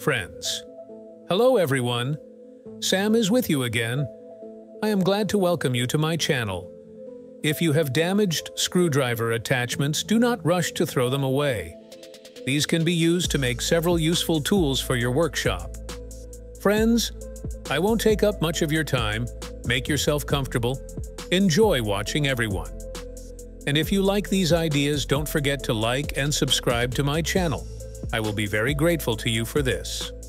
friends. Hello everyone, Sam is with you again. I am glad to welcome you to my channel. If you have damaged screwdriver attachments, do not rush to throw them away. These can be used to make several useful tools for your workshop. Friends, I won't take up much of your time. Make yourself comfortable. Enjoy watching everyone. And if you like these ideas, don't forget to like and subscribe to my channel. I will be very grateful to you for this.